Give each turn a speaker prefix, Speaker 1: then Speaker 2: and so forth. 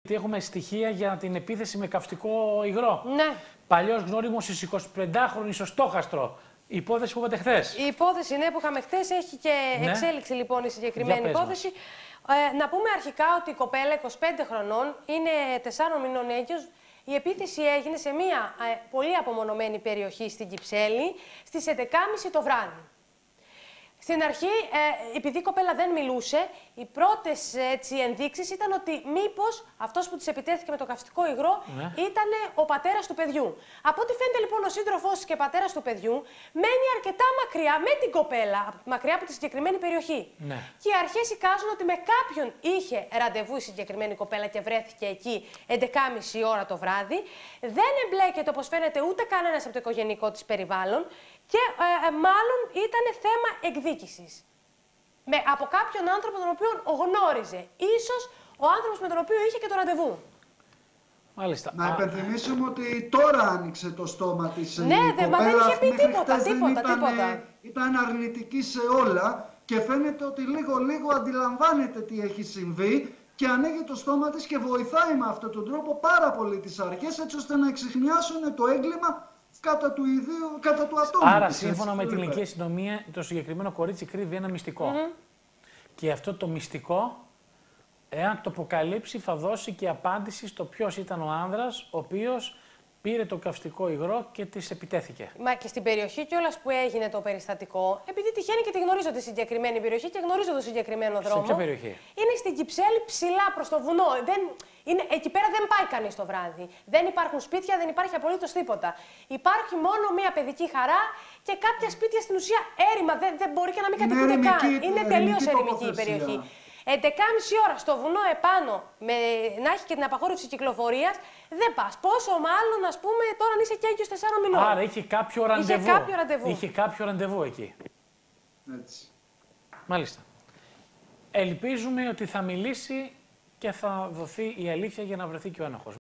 Speaker 1: Έχουμε στοιχεία για την επίθεση με καυστικό υγρό.
Speaker 2: Ναι.
Speaker 1: Παλιός γνώριμος εις 25χρονη στο Στόχαστρο. Η υπόθεση που είπατε χθες.
Speaker 2: Η υπόθεση που είχαμε χθες έχει και εξέλιξη λοιπόν η συγκεκριμένη υπόθεση. Να πούμε αρχικά ότι η κοπέλα 25 χρονών είναι 4 μηνών έγκυος. Η επίθεση έγινε σε μια πολύ απομονωμένη περιοχή στην Κυψέλη στις 11.30 το βράδυ. Στην αρχή, επειδή η κοπέλα δεν μιλούσε, οι πρώτες ενδείξεις ήταν ότι μήπως αυτός που της επιτέθηκε με το καυστικό υγρό ήταν ο πατέρας του παιδιού. Από ό,τι φαίνεται λοιπόν ο σύντροφός της και πατέρας του παιδιού μένει αρκετά μακριά με την κοπέλα, μακριά από τη συγκεκριμένη περιοχή.
Speaker 1: Ναι.
Speaker 2: Και οι αρχές εικάζουν ότι με κάποιον είχε ραντεβού η συγκεκριμένη κοπέλα και βρέθηκε εκεί 11.30 ώρα το βράδυ. Δεν εμπλέκεται όπως φαίνεται ούτε κανένας από το οικογενεικό της περιβάλλον. Και μάλλον ήταν θέμα εκδίκησης. Από κάποιον άνθρωπο τον οποίο γνώριζε. Ίσως ο άνθρωπος με τον οποίο είχε και το ραντεβού.
Speaker 1: Μάλιστα.
Speaker 3: Να υπενθυμίσουμε ότι τώρα άνοιξε το στόμα της.
Speaker 2: Ναι, μα δεν είχε πει τίποτα.
Speaker 3: Ήταν αρνητική σε όλα και φαίνεται ότι λίγο αντιλαμβάνεται τι έχει συμβεί και ανοίγει το στόμα της και βοηθάει με αυτόν τον τρόπο πάρα πολύ τις αρχές έτσι ώστε να εξιχνιάσουν το έγκλημα κατά του ατόμου.
Speaker 1: Άρα, σύμφωνα με την ηλικία αστυνομία, το συγκεκριμένο κορίτσι κρύβει ένα μυστικό. Και αυτό το μυστικό, εάν το αποκαλύψει, θα δώσει και απάντηση στο ποιος ήταν ο άνδρας, ο οποίος πήρε το καυστικό υγρό και της επιτέθηκε.
Speaker 2: Μα και στην περιοχή κιόλας που έγινε το περιστατικό, επειδή τυχαίνει και τη γνωρίζω τη συγκεκριμένη περιοχή και γνωρίζω το συγκεκριμένο δρόμο.
Speaker 1: Σε ποια περιοχή?
Speaker 2: Είναι στην Κυψέλη, ψηλά προς το βουνό. Εκεί πέρα δεν πάει κανείς το βράδυ. Δεν υπάρχουν σπίτια, δεν υπάρχει απολύτως τίποτα. Υπάρχει μόνο μια παιδική χαρά και κάποια σπίτια στην ουσία έρημα. Δεν μπορεί και να μην κατοικούνται καν. Είναι τελείως ερημική η περιοχή. 11.30 ώρα στο βουνό επάνω, να έχει και την απαγόρευση κυκλοφορίας, δεν πας. Πόσο μάλλον, ας πούμε, τώρα αν είσαι και έγκυος 4 μηνών.
Speaker 1: Άρα είχε κάποιο ραντεβού. Είχε κάποιο ραντεβού εκεί.
Speaker 3: Έτσι.
Speaker 1: Μάλιστα. Ελπίζουμε ότι θα μιλήσει και θα δοθεί η αλήθεια για να βρεθεί και ο ένοχος.